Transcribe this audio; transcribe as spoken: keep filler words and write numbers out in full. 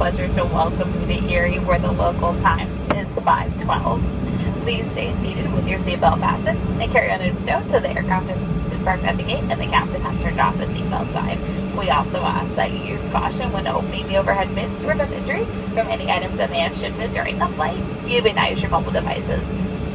pleasure to welcome you to Erie, where the local time is five twelve. Please stay seated with your seatbelt fastened and carry on a note so the aircraft is parked at the gate and the captain has turned off the seatbelt sign. We also ask that you use caution when opening the overhead bins to prevent injury from any items that may have shifted during the flight. You may now use your mobile devices.